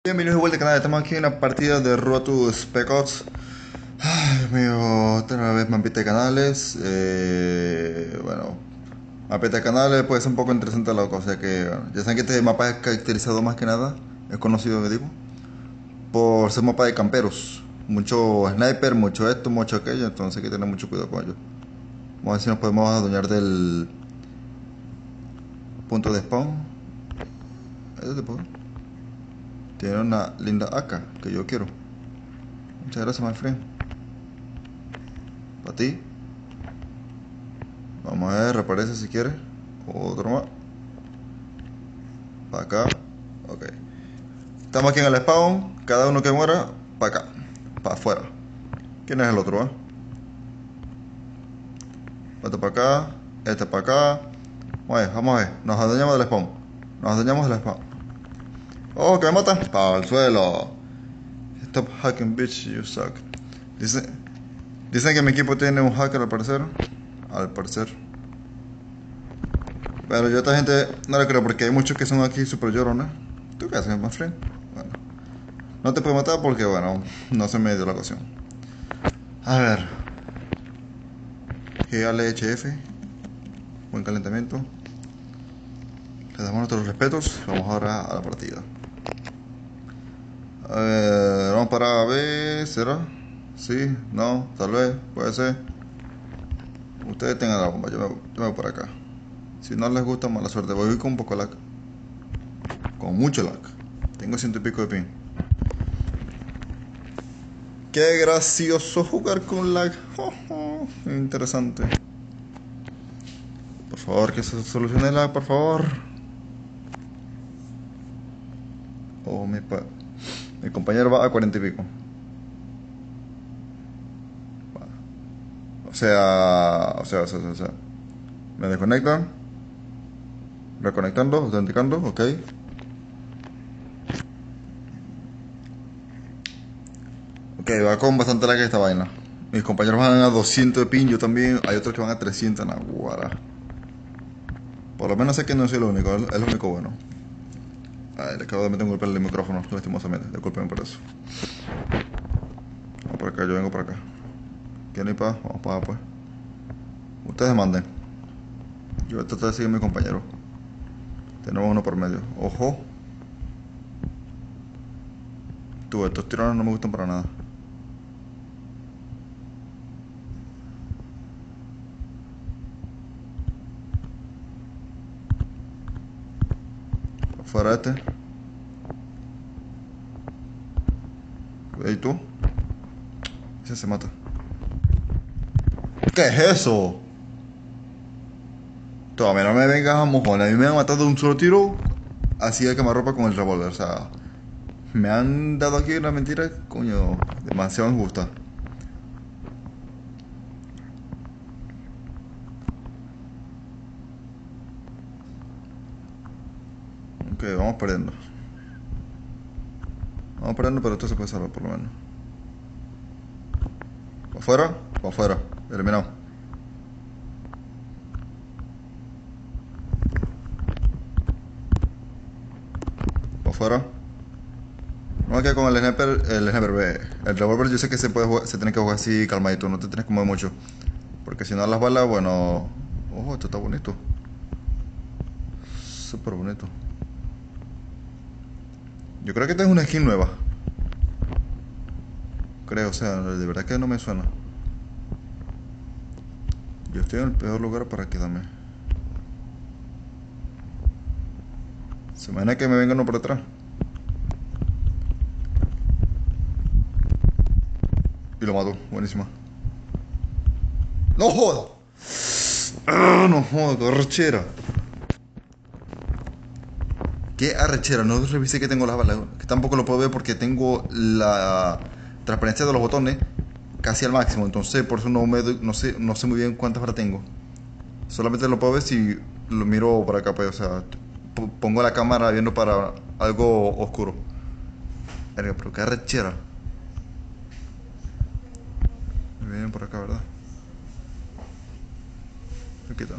Bienvenidos de vuelta al canal, estamos aquí en una partida de Road to Spec Ops. Ay, Dios mío, otra vez mapita de canales. Bueno, mapita de canales puede ser un poco interesante la cosa, o sea que bueno, ya saben que este mapa es caracterizado más que nada, es conocido, que digo, por ser mapa de camperos. Mucho sniper, mucho esto, mucho aquello, entonces hay que tener mucho cuidado con ello. Vamos a ver si nos podemos adueñar del punto de spawn. ¿Este tipo? Tiene una linda AK que yo quiero. Muchas gracias, my friend. Para ti. Vamos a ver, reaparece si quiere. Otro más. Para acá. Ok. Estamos aquí en el spawn. Cada uno que muera, para acá. Para afuera. ¿Quién es el otro, Este para acá. Este para acá. Vamos a ver. Nos adueñamos del spawn. Nos adueñamos del spawn. Oh, que me matan. Para el suelo. Stop hacking, bitch. You suck. Dicen que mi equipo tiene un hacker al parecer. Al parecer. Pero yo a esta gente no le creo porque hay muchos que son aquí super llorones. ¿Tú qué haces, my friend? Bueno. No te puedo matar porque, bueno, no se me dio la ocasión. A ver. GLHF. Buen calentamiento. Le damos nuestros respetos. Vamos ahora a la partida. A ver, vamos para B. ¿Será? Sí, no, tal vez, puede ser. Ustedes tengan la bomba, yo me voy por acá. Si no les gusta, mala suerte. Voy con un poco de lag. Con mucho lag. Tengo 100 y pico de ping. Qué gracioso jugar con lag. Interesante. Por favor, que se solucione el lag, por favor. Oh, mi compañero va a 40 y pico. O sea. Me desconectan. Reconectando, autenticando, ok. Ok, va con bastante lag esta vaina. Mis compañeros van a 200 de ping, yo también. Hay otros que van a 300 en Aguara. Por lo menos sé que no soy el único, es lo único bueno. Ay, le acabo de meter un golpe en el micrófono, lastimosamente. Disculpen por eso. Vamos por acá, yo vengo por acá. ¿Quién para? Vamos para allá, pues. Ustedes manden. Yo voy a tratar de seguir a mi compañero. Tenemos uno por medio. Ojo. Tú, estos tirones no me gustan para nada. Fuera este. ¿Y tú? Ese se mata. ¿Qué es eso? Todavía no me vengas a mojón. A mí me han matado de un solo tiro. Así de quemarropa con el revólver. O sea, me han dado aquí una mentira, coño, demasiado injusta. Ok, vamos perdiendo. Vamos perdiendo, pero esto se puede salvar por lo menos. ¿Para afuera? Para afuera. Eliminado. ¿Para afuera? No, que con el sniper B. El revólver yo sé que se puede jugar, se tiene que jugar así calmadito, no te tienes que mover mucho. Porque si no las balas, bueno. Ojo, esto está bonito. Súper bonito. Yo creo que esta es una skin nueva. Creo, o sea, de verdad que no me suena. Yo estoy en el peor lugar para quedarme. Se imagina que me vengan uno por detrás. Y lo mato, buenísima. ¡No joda! No joda, qué arrechera. Qué arrechera, no revisé que tengo las balas. Que tampoco lo puedo ver porque tengo la transparencia de los botones casi al máximo. Entonces por eso no sé muy bien cuántas balas tengo. Solamente lo puedo ver si lo miro para acá, pues, o sea, pongo la cámara viendo para algo oscuro. Verga, pero qué arrechera. Me vienen por acá, ¿verdad? Aquí está.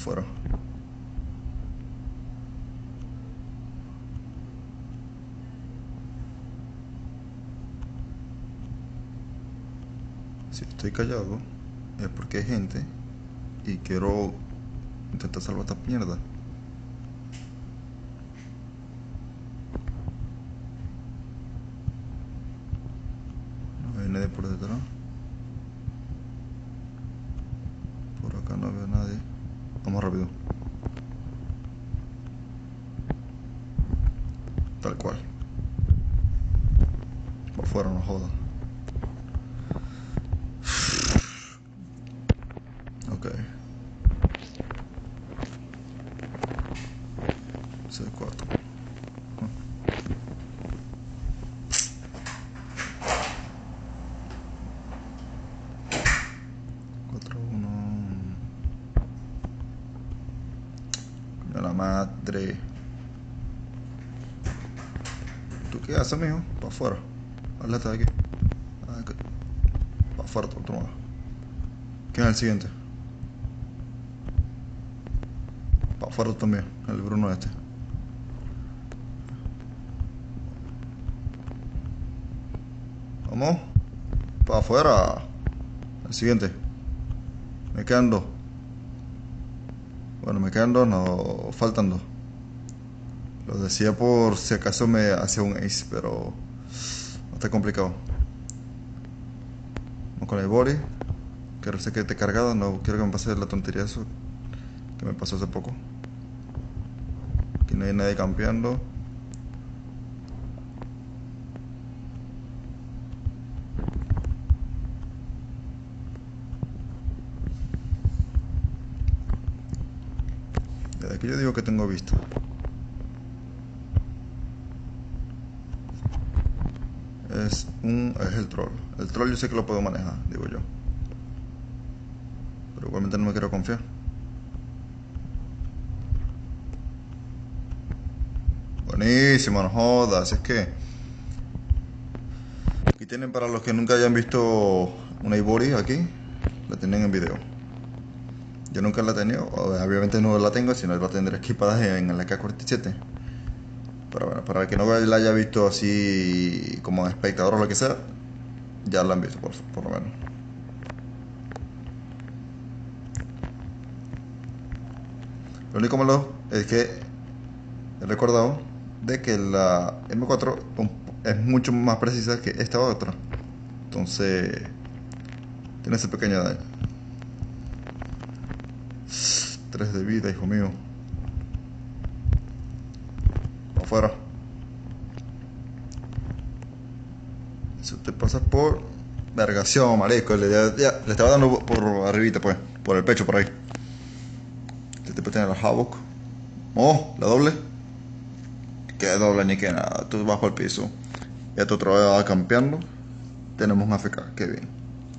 Fuera. Si estoy callado es porque hay gente y quiero intentar salvar esta mierda. No hay nadie por detrás. Por acá no veo a nadie. Vamos rápido. Tal cual. Por fuera, no joda. Ok. C4. 4-1. Coño la madre. ¿Tú qué haces, mijo? Pa' afuera. Háblate de aquí. Pa' afuera, otro más. ¿Quién es el siguiente? Pa' afuera también. El Bruno este. Vamos. Pa' afuera. El siguiente. Me quedan dos. Bueno, me quedan dos, no. Faltan dos. Lo decía por si acaso me hacía un ace, pero no está complicado. Vamos con el body. Que sé que esté cargado, no quiero que me pase la tontería eso que me pasó hace poco. Aquí no hay nadie campeando. Desde aquí yo digo que tengo vista. Es el troll. El troll yo sé que lo puedo manejar, digo yo. Pero igualmente no me quiero confiar. Buenísimo, no jodas. Es que aquí tienen, para los que nunca hayan visto una Ivory aquí, la tienen en video. Yo nunca la he tenido, obviamente no la tengo, sino la tendré equipada en la K47. Pero bueno, para el que no la haya visto así como espectador o lo que sea, ya la han visto por lo menos. Lo único malo es que he recordado de que la M4 es mucho más precisa que esta otra. Entonces, tiene ese pequeño daño. 3 de vida, hijo mío. Afuera. Eso te pasa por vergación, marico. Le estaba dando por arribita, pues. Por el pecho, por ahí. Este tipo tiene la Havoc. Oh, la doble. Que doble ni que nada. Tú bajo el piso. Ya tu otra vez va campeando. Tenemos un AFK, qué bien.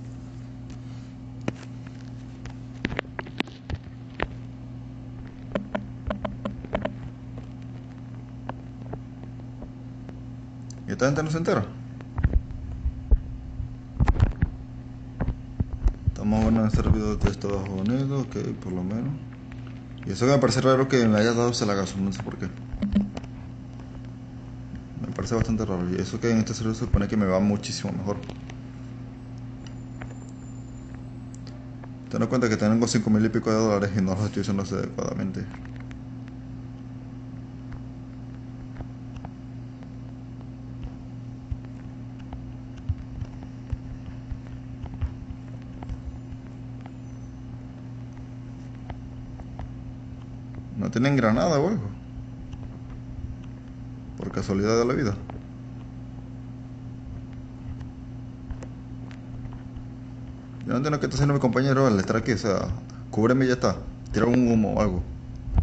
¿Y esta gente no se entera? Estamos en el servidor de Estados Unidos, ok, por lo menos. Y eso que me parece raro que me haya dado Celagazo, no sé por qué. Me parece bastante raro. Y eso que en este servidor se supone que me va muchísimo mejor. Ten en cuenta que tengo 5.000 y pico de dólares y no los estoy usando adecuadamente. No tienen granada o algo. Por casualidad de la vida. Yo no entiendo qué está haciendo mi compañero al estar aquí. O sea, cúbreme y ya está. Tira un humo o algo.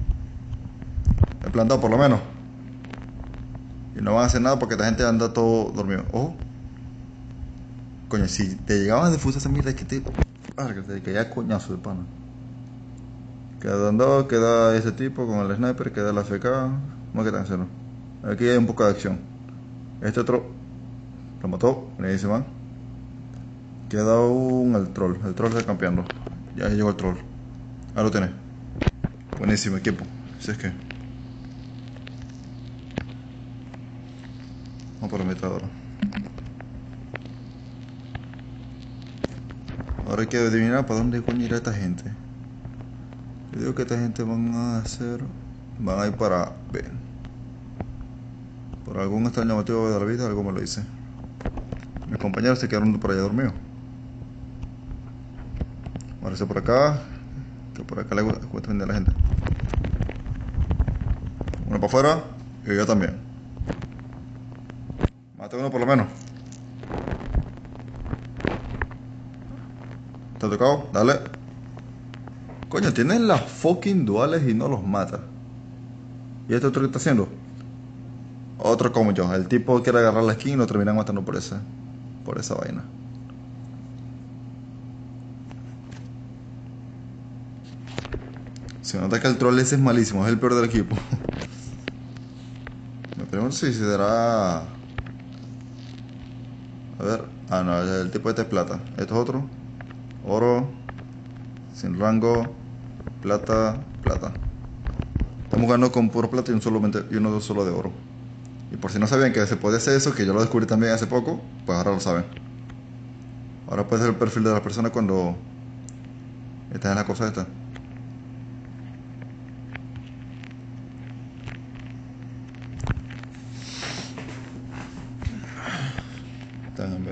He plantado por lo menos. Y no van a hacer nada porque esta gente anda todo dormido. Ojo. Coño, si te llegabas a difusar esa mierda, es que te caía coñazo de pana. Queda andado, queda ese tipo con el sniper, queda la FK. ¿Cómo es que están haciendo? Aquí hay un poco de acción. Este otro lo mató, buenísima. Queda el troll está campeando. Ya llegó el troll. Ahí lo tenés. Buenísimo equipo. Si es que. Vamos por la mitad ahora. Ahora hay que adivinar para dónde coño irá esta gente. Yo digo que esta gente van a ir para B. Por algún extraño motivo de la vida, algo me lo dice. Mis compañeros se quedaron por allá dormidos. Parece por acá. Que por acá le gusta vender a la gente. Uno para afuera. Y yo también. Mate uno por lo menos. ¿Te ha tocado? Dale. Coño, tienen las fucking duales y no los mata. ¿Y este otro que está haciendo? Otro como yo. El tipo quiere agarrar la skin y lo terminan matando por esa vaina. Se nota que el troll ese es malísimo. Es el peor del equipo. Me pregunto si se dará... A ver. Ah, no. El tipo este es plata. Esto es otro. Oro. Sin rango. Plata. Plata. Estamos jugando con puro plata y uno solo de oro. Y por si no sabían que se puede hacer eso, que yo lo descubrí también hace poco, pues ahora lo saben. Ahora puedes ver el perfil de la persona cuando estás en la cosa esta. Están en B.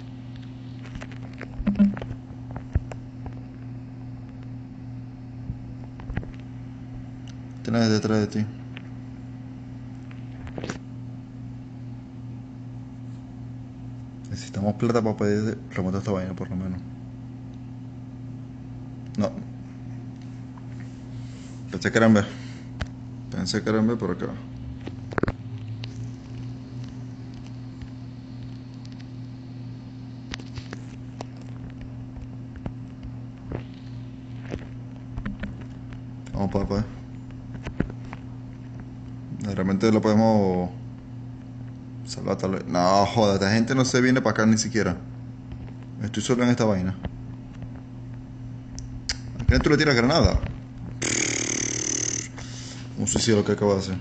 Tienes detrás de ti. Necesitamos plata para poder remontar esta vaina, por lo menos. No. Pensé que era en B. Pensé que era en B por acá. Vamos para acá. Realmente lo podemos salvar tal vez. No, joda, esta gente no se viene para acá ni siquiera. Estoy solo en esta vaina. ¿A quién tú le tiras granada? Un suicidio lo que acabo de hacer.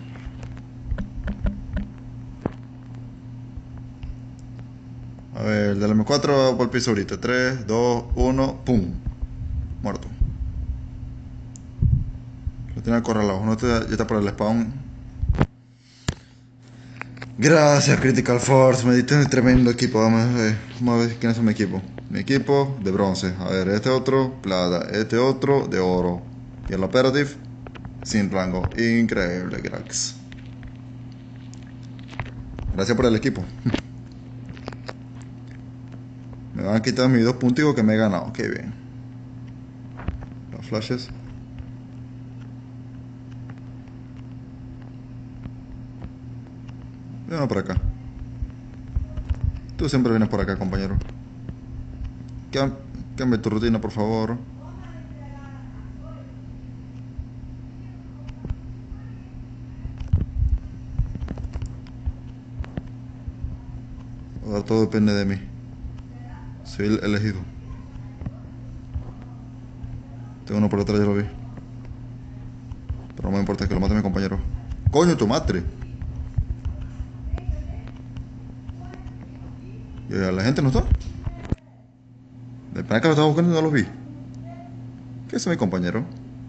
A ver, el del M4 va por el piso ahorita. 3, 2, 1, ¡pum! Muerto. Lo tiene acorralado. Uno ya está por el spawn. Gracias, Critical Force. Me diste un tremendo equipo. Vamos a ver quiénes son mi equipo. Mi equipo de bronce. A ver, este otro, plata. Este otro, de oro. Y el Operative, sin rango. Increíble, cracks. Gracias por el equipo. Me van a quitar mis 2 puntos que me he ganado. Qué bien. Los flashes. Ven por acá. Tú siempre vienes por acá, compañero. Cambia tu rutina, por favor. Ahora todo depende de mí. Soy el elegido. Tengo uno por detrás, ya lo vi. Pero no me importa que lo mate mi compañero. ¡Coño, tu madre! ¿Y la gente no está? De pana que lo estaba buscando y no los vi. ¿Qué es mi compañero?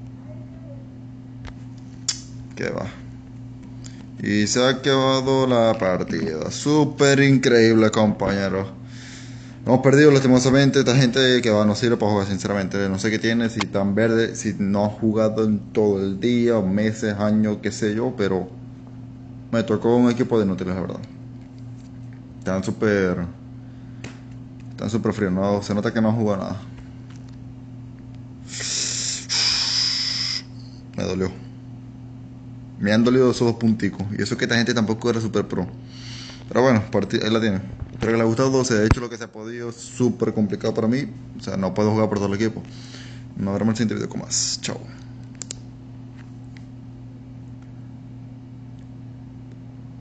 ¿Qué va? Y se ha acabado la partida. Súper increíble, compañero. Hemos perdido lastimosamente. Esta gente que va no sirve para jugar, sinceramente. No sé qué tiene, si tan verde, si no ha jugado en todo el día, meses, años, qué sé yo, pero me tocó un equipo de inútiles, la verdad. Están súper fríos, no, se nota que no han jugado nada. Me dolió. Me han dolido esos 2 punticos. Y eso que esta gente tampoco era super pro. Pero bueno, ahí la tiene. Espero que les haya gustado. Se ha hecho lo que se ha podido. Súper complicado para mí. O sea, no puedo jugar por todo el equipo. Nos vemos en el siguiente video con más. Chao.